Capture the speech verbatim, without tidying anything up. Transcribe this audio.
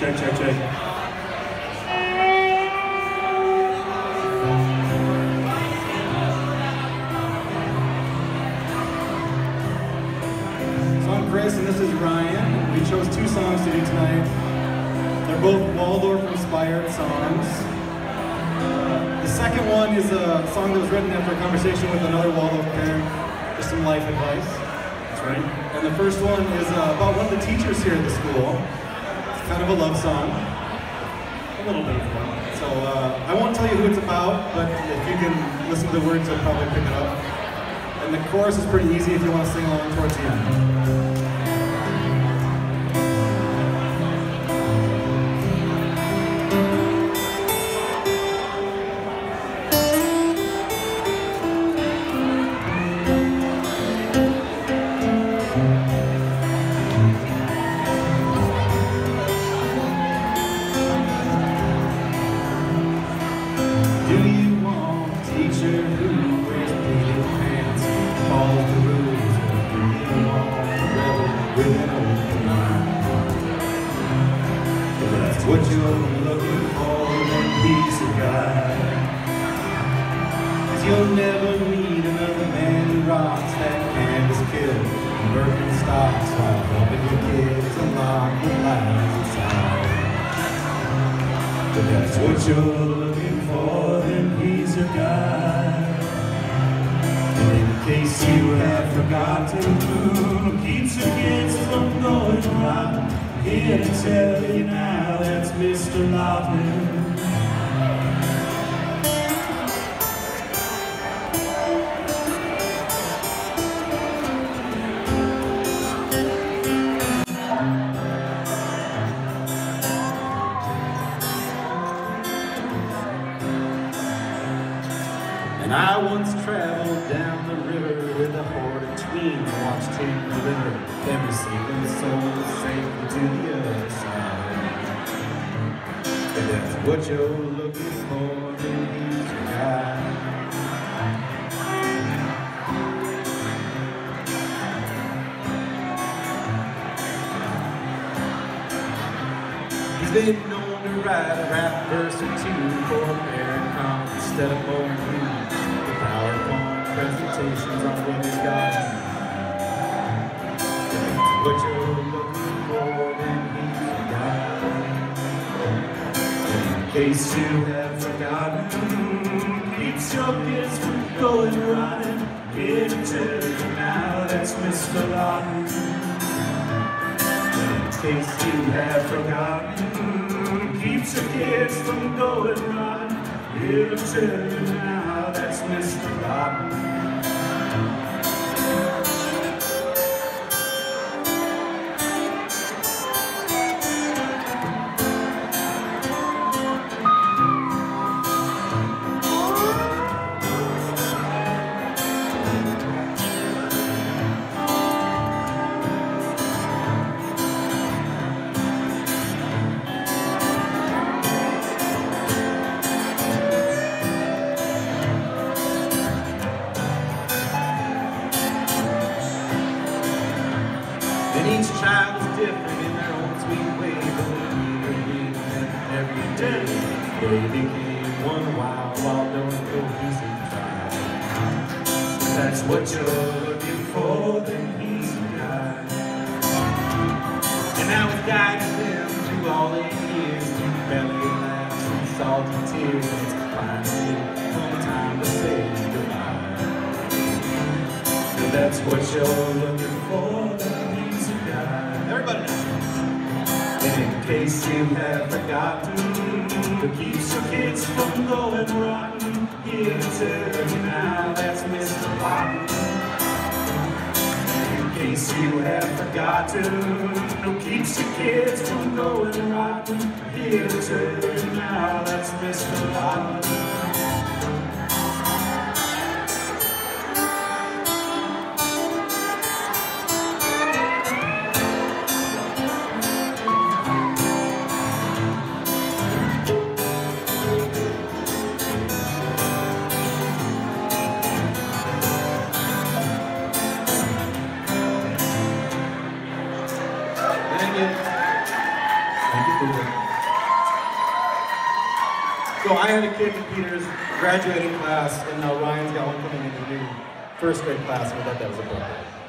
Check, check, check. So I'm Chris, and this is Ryan. We chose two songs to do tonight. They're both Waldorf-inspired songs. Uh, the second one is a song that was written after a conversation with another Waldorf parent, just some life advice. That's right. And the first one is uh, about one of the teachers here at the school. It's kind of a love song. A little bit of fun. So uh, I won't tell you who it's about, but if you can listen to the words, you'll probably pick it up. And the chorus is pretty easy if you want to sing along towards the end. What you're looking for in a piece of guy, 'cause you'll never meet another man who rocks that canvas kill Birkenstocks while helping your kids unlock the lies inside. But that's what you're looking for, then he's your guy. And in case you have forgotten who keeps your kids from going wrong, here to tell you now, that's Mister Loveman. And I once traveled down the river with a horde of tweens, watched him deliver them receiving souls safely to the other side. If that's what you're looking for, then he's your guy. He's been known to write a rap verse or two for a parent comp instead of more news. The PowerPoint presentations on what he's got. What you're looking for, then he's your guy. In case you have forgotten, keeps your kids from going running. Here to tell you now, that's Mister Lawton. In case you have forgotten, keeps your kids from going running. Here to tell you now, that's Mister Lawton. And each child is different in their own sweet way, but we read them every day. They became one wild, wild, don't cohesive tribe. If that's what you're looking for, then he's the guy. And now he's guiding them through all their years, through belly laughs and salty tears. It's finally come time to say goodbye. If that's what you're looking for, then everybody knows. And in case you have forgotten, to keep your kids from going rotten, here to tell you now, that's Mister Lawton. In case you have forgotten, who keeps your kids from going rotten, here to tell you now, that's Mister Lawton. Thank you. Thank you. So I had a kid in Peter's graduating class, and now Ryan's got one coming into the new first grade class, and we thought that was appropriate.